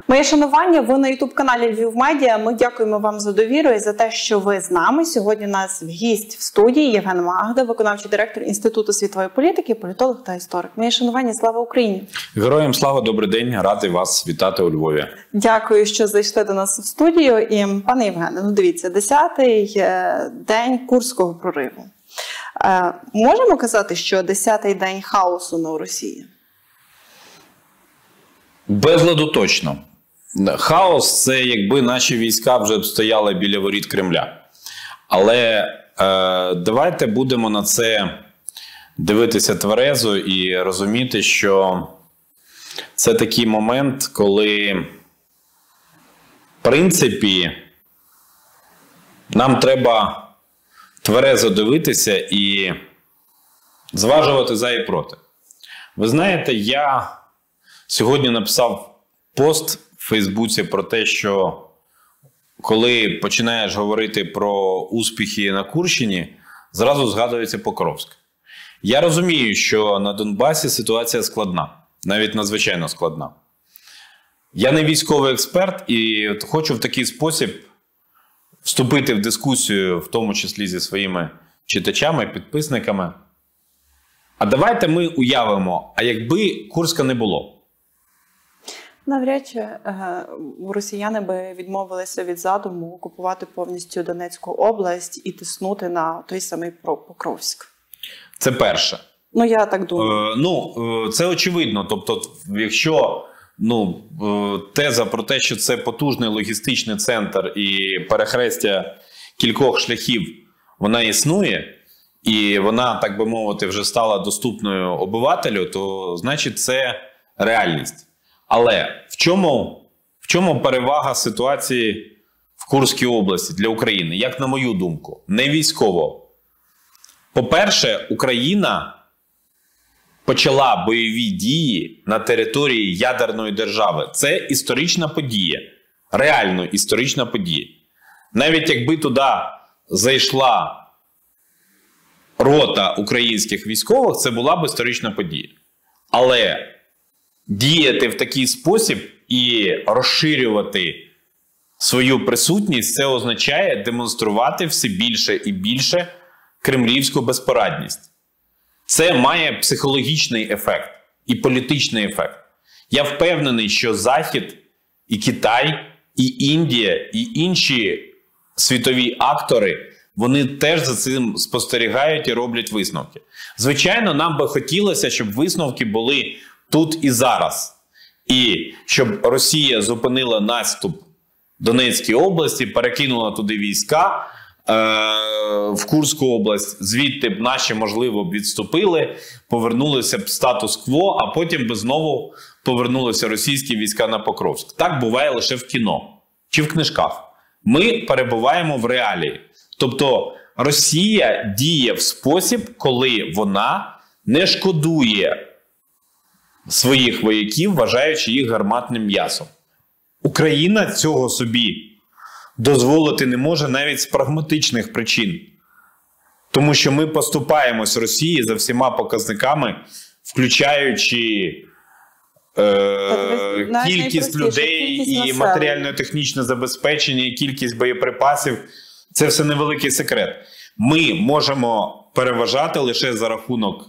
Моє шанування, ви на YouTube-каналі Львів Медіа. Ми дякуємо вам за довіру і за те, що ви з нами. Сьогодні у нас гість в студії Євген Магда, виконавчий директор Інституту світової політики, політолог та історик. Моє шанування, слава Україні! Героям слава, добрий день, радий вас вітати у Львові. Дякую, що зайшли до нас в студію. І, пане Євгене, дивіться, 10-й день Курського прориву. Можемо казати, що 10-й день хаосу на Росії? Безладу точно. Хаос – це якби наші війська вже б стояли біля воріт Кремля. Але давайте будемо на це дивитися тверезо і розуміти, що це такий момент, коли, в принципі, нам треба тверезо дивитися і зважувати за і проти. Ви знаєте, я сьогодні написав пост в Фейсбуці про те, що коли починаєш говорити про успіхи на Курщині, зразу згадується Покровськ. Я розумію, що на Донбасі ситуація складна, навіть надзвичайно складна. Я не військовий експерт і хочу в такий спосіб вступити в дискусію, в тому числі зі своїми читачами, підписниками. А давайте ми уявимо, а якби Курська не було? Навряд чи росіяни би відмовилися від задуму окупувати повністю Донецьку область і тиснути на той самий Покровськ. Це перше. Ну, я так думаю. Це очевидно. Тобто, якщо теза про те, що це потужний логістичний центр і перехрестя кількох шляхів, вона існує, і вона, так би мовити, вже стала доступною обивателю, то, значить, це реальність. Але в чому перевага ситуації в Курській області для України, як на мою думку? Не військово. По-перше, Україна почала бойові дії на території ядерної держави. Це історична подія, реально історична подія. Навіть якби туди зайшла рота українських військових, це була б історична подія. Але діяти в такий спосіб і розширювати свою присутність – це означає демонструвати все більше і більше кремлівську безпорадність. Це має психологічний ефект і політичний ефект. Я впевнений, що Захід, і Китай, і Індія, і інші світові актори, вони теж за цим спостерігають і роблять висновки. Звичайно, нам би хотілося, щоб висновки були тут і зараз. І щоб Росія зупинила наступ в Донецькій області, перекинула туди війська в Курську область, звідти б наші, можливо, б відступили, повернулися б в статус-кво, а потім би знову повернулися російські війська на Покровськ. Так буває лише в кіно чи в книжках. Ми перебуваємо в реалії. Тобто Росія діє в спосіб, коли вона не шкодує своїх вояків, вважаючи їх гарматним м'ясом. Україна цього собі дозволити не може навіть з прагматичних причин. Тому що ми поступаємось Росії за всіма показниками, включаючи кількість людей і матеріально-технічне забезпечення, і кількість боєприпасів. Це все невеликий секрет. Ми можемо переважати лише за рахунок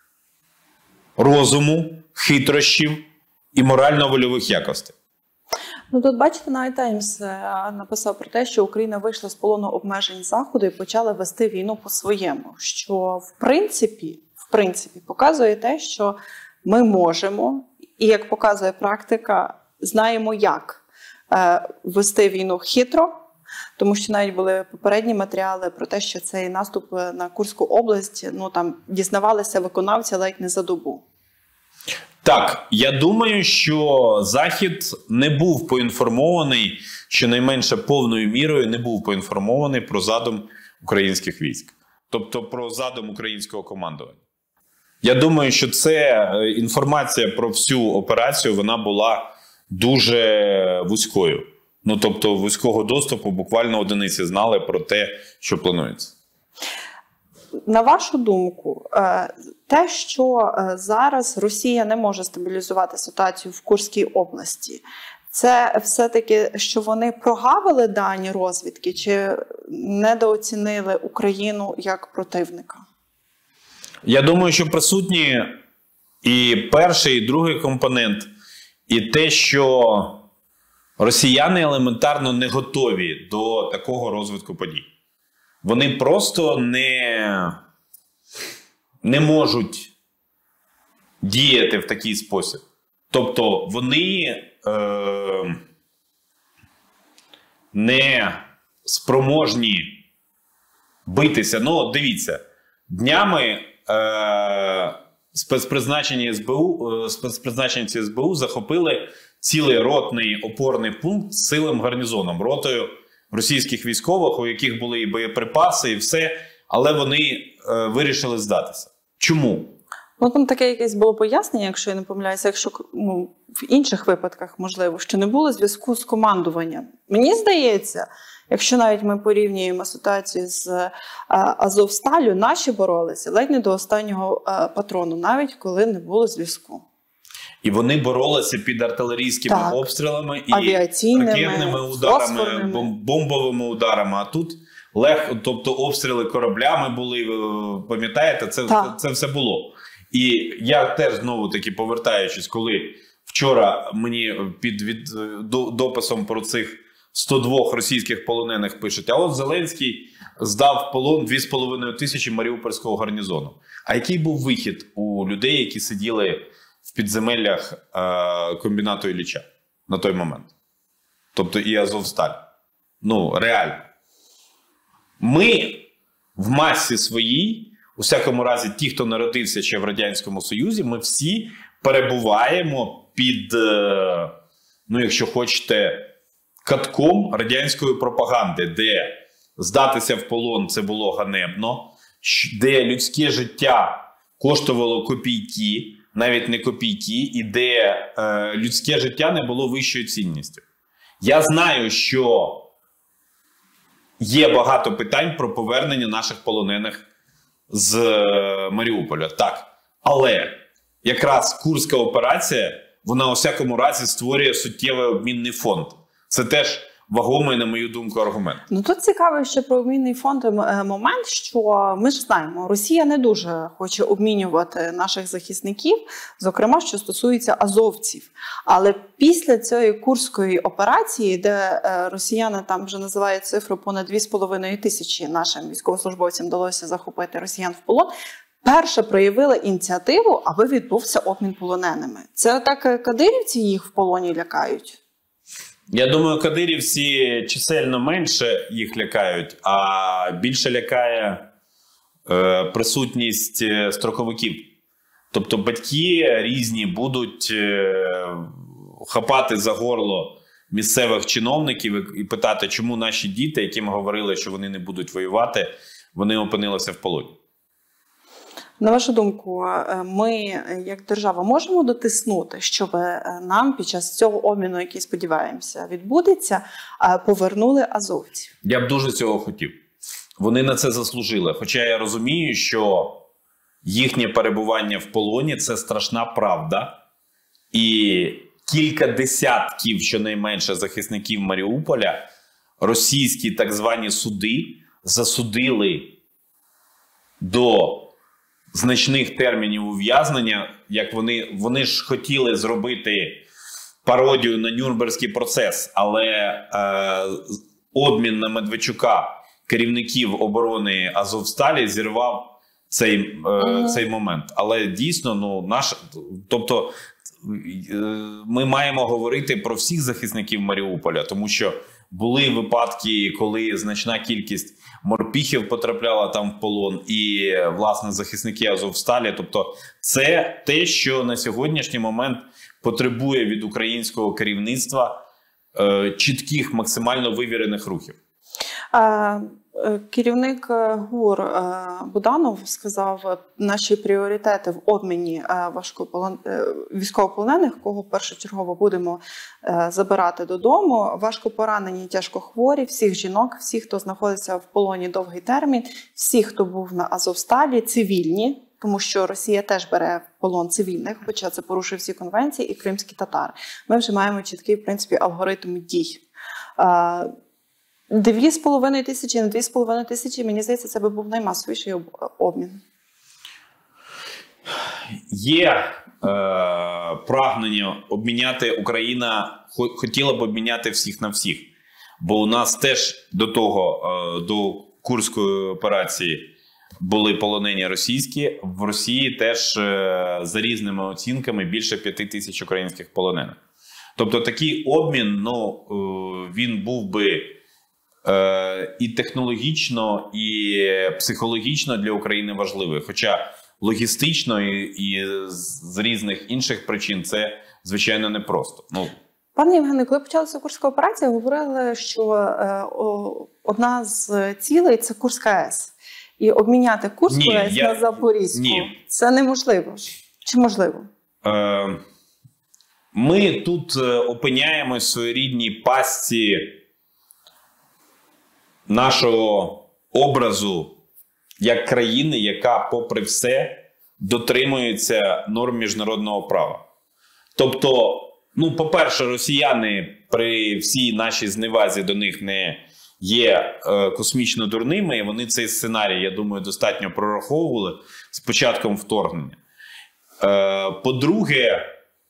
розуму, хитрощів і морально-вольових якостей. Тут, бачите, навіть Таймс написав про те, що Україна вийшла з полону обмежень Заходу і почала вести війну по-своєму. Що, в принципі, показує те, що ми можемо, і як показує практика, знаємо, як вести війну хитро, тому що навіть були попередні матеріали про те, що цей наступ на Курську область, дізнавалися виконавці ледь не за добу. Так, я думаю, що Захід не був поінформований, щонайменше повною мірою не був поінформований про задум українських військ. Тобто про задум українського командування. Я думаю, що це інформація про всю операцію, вона була дуже вузькою. Тобто вузького доступу буквально одиниці знали про те, що планується. На вашу думку, те, що зараз Росія не може стабілізувати ситуацію в Курській області, Це все-таки, що вони прогавили дані розвідки чи недооцінили Україну як противника? Я думаю, що присутні і перший, і другий компонент, і те, що росіяни елементарно не готові до такого розвитку подій. Вони просто не можуть діяти в такий спосіб. Тобто вони не спроможні битися. Ну, дивіться, днями спецпризначенці СБУ захопили цілий ротний опорний пункт з силовим гарнізоном, ротою російських військових, у яких були і боєприпаси, і все, але вони вирішили здатися. Чому? Ну, там таке якесь було пояснення, якщо я не помиляюся, якщо в інших випадках, можливо, що не було зв'язку з командуванням. Мені здається, якщо навіть ми порівнюємо ситуацію з Азовсталлю, наші боролися ледь не до останнього патрону, навіть коли не було зв'язку. І вони боролися під артилерійськими обстрілами і ракетними ударами, бомбовими ударами. А тут тобто обстріли кораблями були, пам'ятаєте, це все було. І я теж знову-таки повертаючись, коли вчора мені під дописом про цих 102 російських полонених пишуть, а от Зеленський здав в полон 2500 маріупольського гарнізону. А який був вихід у людей, які сиділи в підземеллях комбінату Ілліча на той момент? Тобто і Азовсталь. Ну, реально. Ми в масі своїй, у всякому разі, ті, хто народився ще в Радянському Союзі, ми всі перебуваємо під, ну, якщо хочете, катком радянської пропаганди, де здатися в полон – це було ганебно, де людське життя коштувало копійки, навіть не копійки, і де людське життя не було вищою цінністю. Я знаю, що є багато питань про повернення наших полонених з Маріуполя, так. Але якраз Курська операція, вона у всякому разі створює суттєвий обмінний фонд. Це теж вагомий, на мою думку, аргумент. Ну, тут цікавий ще про обмінний фонд момент, що ми ж знаємо, Росія не дуже хоче обмінювати наших захисників, зокрема, що стосується азовців. Але після цієї Курської операції, де росіяни там вже називають цифру понад 2500 нашим військовослужбовцям вдалося захопити росіян в полон, перше проявили ініціативу, аби відбувся обмін полоненими. Це так кадирівці їх в полоні лякають? Я думаю, кадирівці чисельно менше їх лякають, а більше лякає присутність строковиків. Тобто батьки різні будуть хапати за горло місцевих чиновників і питати, чому наші діти, яким говорили, що вони не будуть воювати, вони опинилися в полоні. На вашу думку, ми, як держава, можемо дотиснути, щоб нам під час цього обміну, який, сподіваємося, відбудеться, повернули азовців? Я б дуже цього хотів. Вони на це заслужили. Хоча я розумію, що їхнє перебування в полоні – це страшна правда. І кілька десятків, щонайменше, захисників Маріуполя російські так звані суди засудили до значних термінів ув'язнення, як вони ж хотіли зробити пародію на Нюрнберзький процес, але обмін на Медведчука керівників оборони Азовсталі зірвав цей момент. Але дійсно, тобто ми маємо говорити про всіх захисників Маріуполя, тому що були випадки, коли значна кількість морпіхів потрапляла там в полон і, власне, захисники Азовсталі. Тобто це те, що на сьогоднішній момент потребує від українського керівництва чітких, максимально вивірених рухів. Керівник ГУР Буданов сказав, наші пріоритети в обміні військовополонених, кого першочергово будемо забирати додому, важкопоранені, тяжкохворі, всіх жінок, всіх, хто знаходиться в полоні довгий термін, всіх, хто був на Азовсталі, цивільні, тому що Росія теж бере в полон цивільних, хоча це порушує всі конвенції, і кримські татари. Ми вже маємо чіткий, в принципі, алгоритм дій. 2,5 тисячі на 2,5 тисячі, мені здається, це би був наймасовіший обмін. Є прагнення обміняти, Україна хотіла б обміняти всіх на всіх. Бо у нас теж до Курської операції були полонені російські. В Росії теж за різними оцінками більше 5 тисяч українських полонених. Тобто такий обмін, він був би і технологічно, і психологічно для України важливий. Хоча логістично і з різних інших причин це, звичайно, непросто. Пане Євгене, коли почалася Курська операція, говорили, що одна з цілей – це Курська АЕС. І обміняти Курську АЕС на Запорізьку – це неможливо. Чи можливо? Ми тут опиняємось в своєрідній пастці нашого образу як країни, яка, попри все, дотримується норм міжнародного права. Тобто, по-перше, росіяни при всій нашій зневазі до них не є космічно дурними, і вони цей сценарій, я думаю, достатньо прораховували з початком вторгнення. По-друге,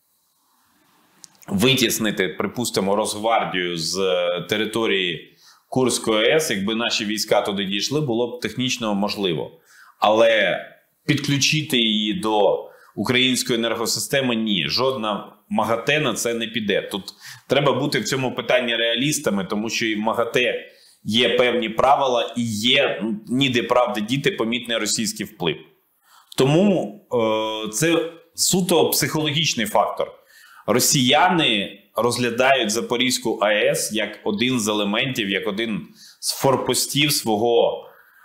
витіснити, припустимо, Росгвардію з території Курської АЕС, якби наші війська туди дійшли, було б технічно можливо. Але підключити її до української енергосистеми – ні. Жодна МАГАТЕ на це не піде. Тут треба бути в цьому питанні реалістами, тому що і в МАГАТЕ є певні правила і є, ніде правди діти, помітний російський вплив. Тому це суто психологічний фактор. Росіяни розглядають Запорізьку АЕС як один з елементів, як один з форпостів свого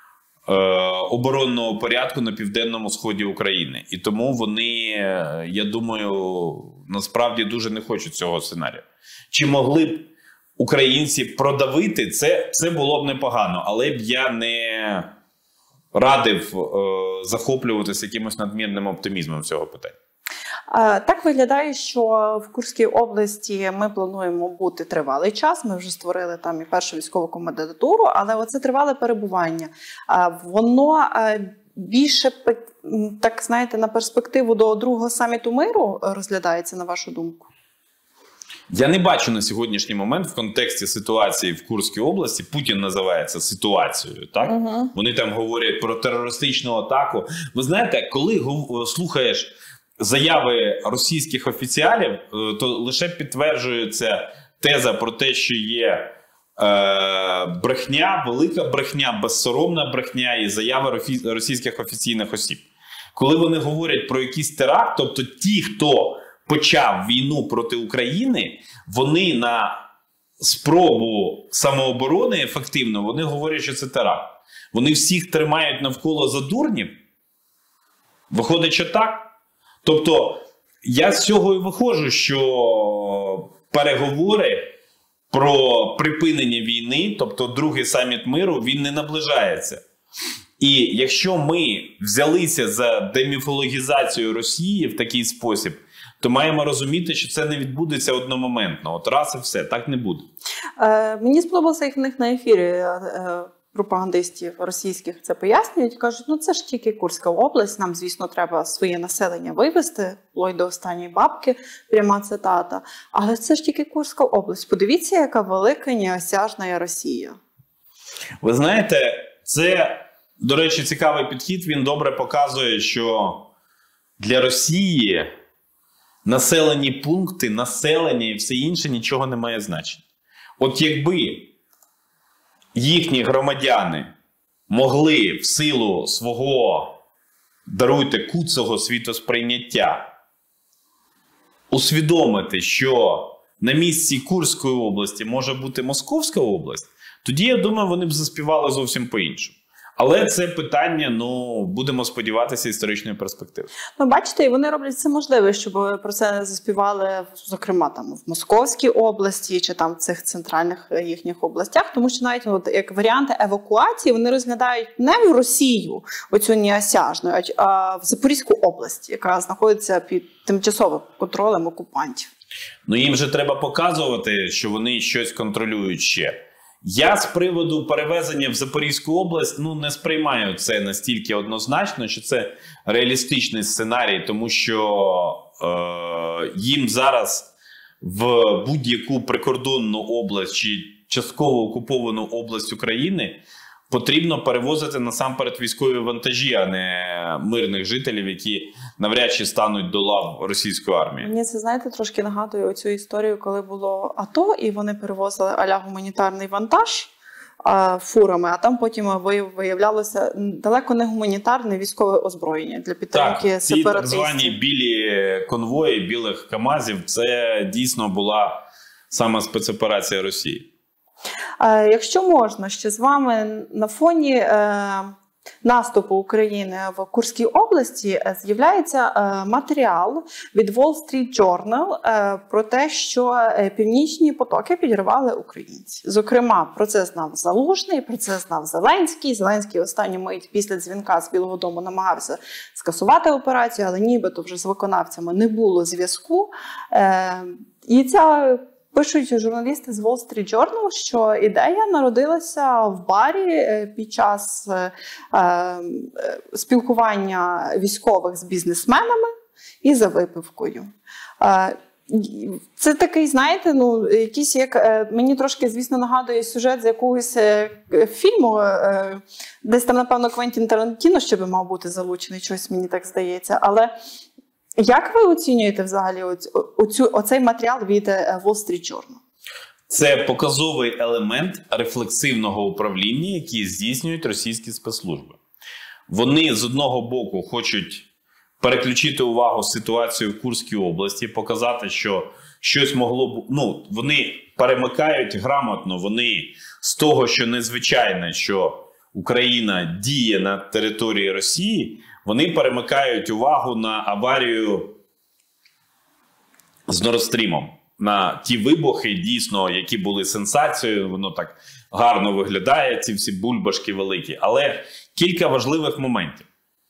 оборонного порядку на південному сході України. І тому вони, я думаю, насправді дуже не хочуть цього сценарію. Чи могли б українці продавити, це було б непогано, але б я не радив захоплюватися якимось надмірним оптимізмом цього питання. Так виглядає, що в Курській області ми плануємо бути тривалий час. Ми вже створили там і першу військову комендатуру, але оце тривале перебування. Воно більше, так знаєте, на перспективу до другого саміту миру розглядається, на вашу думку? Я не бачу на сьогоднішній момент в контексті ситуації в Курській області, Путін називається ситуацією, так? Вони там говорять про терористичну атаку. Ви знаєте, коли слухаєш заяви російських офіціалів, то лише підтверджується теза про те, що є брехня, велика брехня, безсоромна брехня і заяви російських офіційних осіб. Коли вони говорять про якийсь теракт, тобто ті, хто почав війну проти України, вони на спробу самооборони ефективно, вони говорять, що це теракт. Вони всіх тримають навколо за дурнів. Виходить, що так? Тобто, я з цього і виходжу, що переговори про припинення війни, тобто другий саміт миру, він не наближається. І якщо ми взялися за деміфологізацію Росії в такий спосіб, то маємо розуміти, що це не відбудеться одномоментно. От раз і все, так не буде. Мені сподобалося, як в них на ефірі пропагандистів російських це пояснюють. Кажуть, це ж тільки Курська область, нам, звісно, треба своє населення вивезти, вплоть до останньої бабки, пряма цитата. Але це ж тільки Курська область. Подивіться, яка велика неосяжна є Росія. Ви знаєте, це, до речі, цікавий підхід. Він добре показує, що для Росії населені пункти, населення і все інше нічого не має значення. От якби їхні громадяни могли в силу свого, даруйте, куцого світосприйняття усвідомити, що на місці Курської області може бути Московська область, тоді, я думаю, вони б заспівали зовсім по-іншому. Але це питання, будемо сподіватися, історичної перспективи. Бачите, і вони роблять все можливе, щоб про це заспівали, зокрема, там в Московській області чи там в цих центральних їхніх областях, тому що навіть як варіанти евакуації вони розглядають не в Росію, оцю неосяжну, а в Запорізьку область, яка знаходиться під тимчасовим контролем окупантів. Їм же треба показувати, що вони щось контролюють ще. Я з приводу перевезення в Запорізьку область не сприймаю це настільки однозначно, що це реалістичний сценарій, тому що їм зараз в будь-яку прикордонну область чи частково окуповану область України потрібно перевозити насамперед військові вантажі, а не мирних жителів, які навряд чи стануть до лав російської армії. Мені це, знаєте, трошки нагадує оцю історію, коли було АТО, і вони перевозили а-ля гуманітарний вантаж фурами, а там потім виявлялося далеко не гуманітарне військове озброєння для підтримки сепаратистів. Ці так звані білі конвої, білих КАМАЗів, це дійсно була саме спецоперація Росії. Якщо можна, ще з вами на фоні наступу України в Курській області з'являється матеріал від Wall Street Journal про те, що північні потоки підривали українці. Зокрема, про це знав Залужний, про це знав Зеленський. Зеленський останню мить після дзвінка з Білого дому намагався скасувати операцію, але нібито вже з виконавцями не було зв'язку. І ця пишуть журналісти з Wall Street Journal, що ідея народилася в барі під час спілкування військових з бізнесменами і за випивкою. Це такий, знаєте, якийсь, мені трошки, звісно, нагадує сюжет з якогось фільму, десь там, напевно, Квентін Тарантіно, що би мав бути залучений, щось мені так здається, але як ви оцінюєте взагалі оцей матеріал від Wall Street Journal? Це показовий елемент рефлексивного управління, який здійснюють російські спецслужби. Вони з одного боку хочуть переключити увагу з ситуації в Курській області, показати, що щось могло б... Вони перемикають грамотно, вони з того, що незвичайне, що Україна діє на території Росії, вони перемикають увагу на аварію з Нордстрімом, на ті вибухи, дійсно, які були сенсацією, воно так гарно виглядає, ці всі бульбашки великі. Але кілька важливих моментів.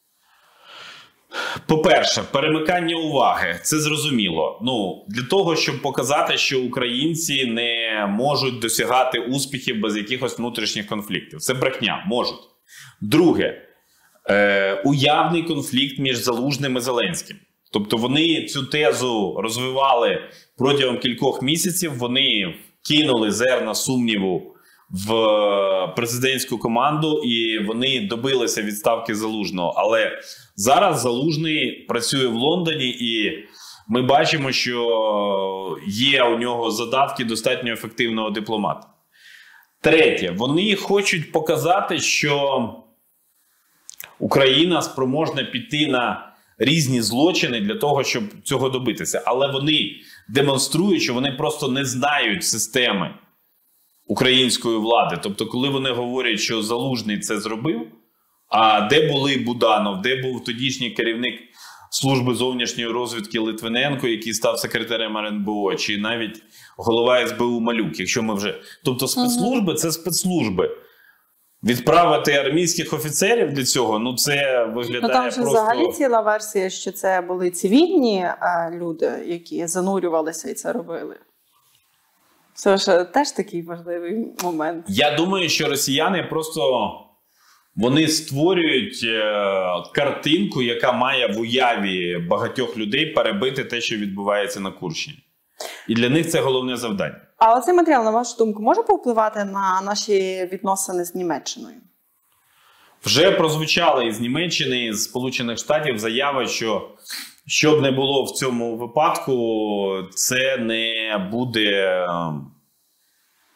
По-перше, перемикання уваги, це зрозуміло. Для того, щоб показати, що українці не можуть досягати успіхів без якихось внутрішніх конфліктів. Це брехня, можуть. Друге, уявний конфлікт між Залужним і Зеленським. Тобто вони цю тезу розвивали протягом кількох місяців, вони кинули зерна сумніву в президентську команду і вони добилися відставки Залужного. Але зараз Залужний працює в Лондоні і ми бачимо, що є у нього задатки достатньо ефективного дипломата. Третє, вони хочуть показати, що Україна спроможна піти на різні злочини для того, щоб цього добитися. Але вони демонструють, що вони просто не знають системи української влади. Тобто, коли вони говорять, що Залужний це зробив, а де були Буданов, де був тодішній керівник служби зовнішньої розвідки Литвиненко, який став секретарем РНБО, чи навіть голова СБУ Малюк, якщо ми вже... Тобто спецслужби – це спецслужби. Відправити армійських офіцерів для цього, це виглядає там же просто... взагалі ціла версія, що це були цивільні люди, які занурювалися і це робили. Це ж теж такий важливий момент. Я думаю, що росіяни просто... Вони створюють картинку, яка має в уяві багатьох людей перебити те, що відбувається на Курщині. І для них це головне завдання. А оцей матеріал, на вашу думку, може повпливати на наші відносини з Німеччиною? Вже прозвучали із Німеччини, із Сполучених Штатів заяви, що б не було в цьому випадку, це не буде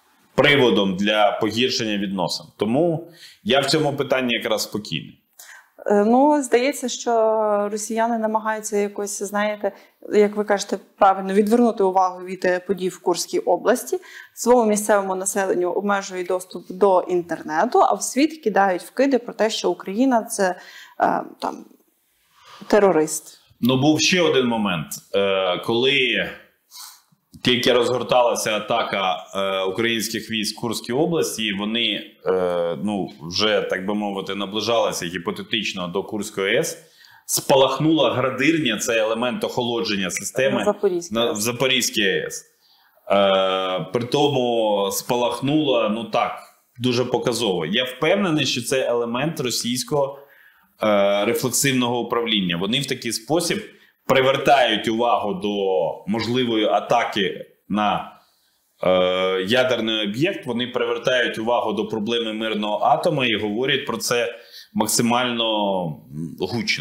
приводом для погіршення відносин. Тому я в цьому питанні якраз спокійний. Ну, здається, що росіяни намагаються якось, знаєте, як ви кажете, правильно, відвернути увагу від подій в Курській області. Своєму місцевому населенню обмежують доступ до інтернету, а в світ кидають вкиди про те, що Україна – це там терорист. Ну, був ще один момент, коли тільки розгорталася атака українських військ в Курській області, вони вже, так би мовити, наближалися гіпотетично до Курської АЕС. Спалахнула градирня, це елемент охолодження системи в Запорізькій АЕС. При тому спалахнула, дуже показово. Я впевнений, що це елемент російського рефлексивного управління. Вони в такий спосіб привертають увагу до можливої атаки на ядерний об'єкт, вони привертають увагу до проблеми мирного атому і говорять про це максимально гучно.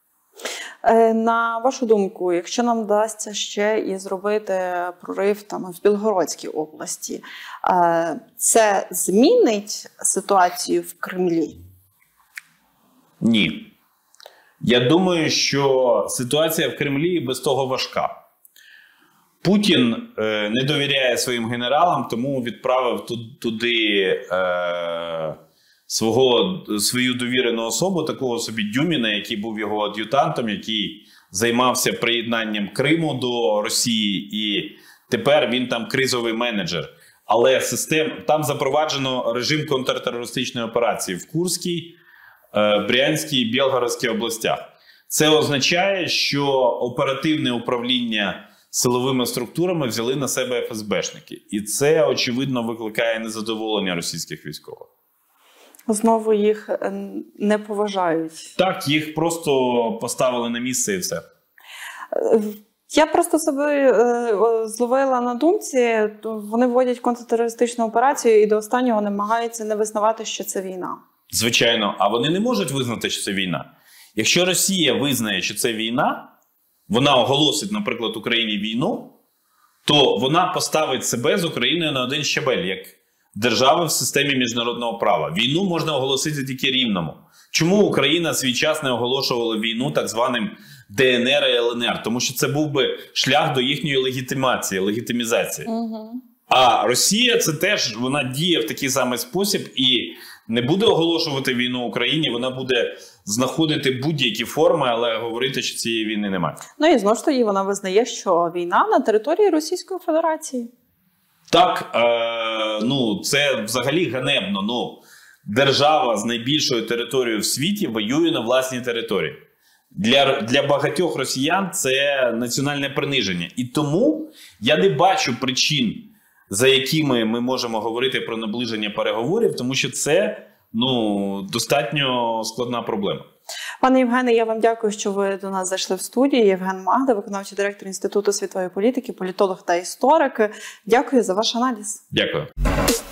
На вашу думку, якщо нам вдасться ще і зробити прорив там в Білгородській області, це змінить ситуацію в Кремлі? Ні. Я думаю, що ситуація в Кремлі і без того важка. Путін не довіряє своїм генералам, тому відправив туди свою довірену особу, такого собі Дюміна, який був його ад'ютантом, який займався приєднанням Криму до Росії, і тепер він там кризовий менеджер. Але там запроваджено режим контртерористичної операції в Курській, Брянській і Білгородській областях. Це означає, що оперативне управління силовими структурами взяли на себе ФСБшники. І це, очевидно, викликає незадоволення російських військових. Знову їх не поважають. Так, їх просто поставили на місце і все. Я просто себе зловила на думці, вони вводять контртерористичну операцію і до останнього намагаються не визнавати, що це війна. Звичайно, а вони не можуть визнати, що це війна. Якщо Росія визнає, що це війна, вона оголосить, наприклад, Україні війну, то вона поставить себе з Україною на один щабель, як держави в системі міжнародного права. Війну можна оголосити тільки Рівному. Чому Україна свій час не оголошувала війну так званим ДНР і ЛНР? Тому що це був би шлях до їхньої легітимізації. Угу. А Росія це теж, вона діє в такий самий спосіб і не буде оголошувати війну Україні, вона буде знаходити будь-які форми, але говорити, що цієї війни немає. Ну і знову ж таки вона визнає, що війна на території Російської Федерації. Так, це взагалі ганебно. Держава з найбільшою територією в світі воює на власній території. Для багатьох росіян це національне приниження. І тому я не бачу причин, за якими ми можемо говорити про наближення переговорів, тому що це достатньо складна проблема. Пане Євгене, я вам дякую, що ви до нас зайшли в студію. Євген Магда, виконавчий директор Інституту світової політики, політолог та історик. Дякую за ваш аналіз. Дякую.